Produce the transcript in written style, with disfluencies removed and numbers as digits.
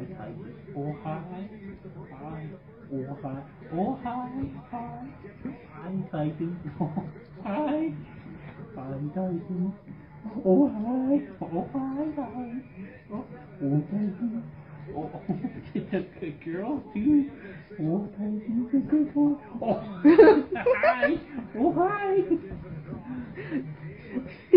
hi. Oh, hi. Hi. Oh, hi. Oh, hi. Hi. Hi, Titan. Oh, hi. Hi, Titan. Oh, hi. Oh, hi, hi. Oh, oh, Titan. Oh, it's a good girl, too. Oh, Titan's a good boy. Oh, hi. Oh, hi.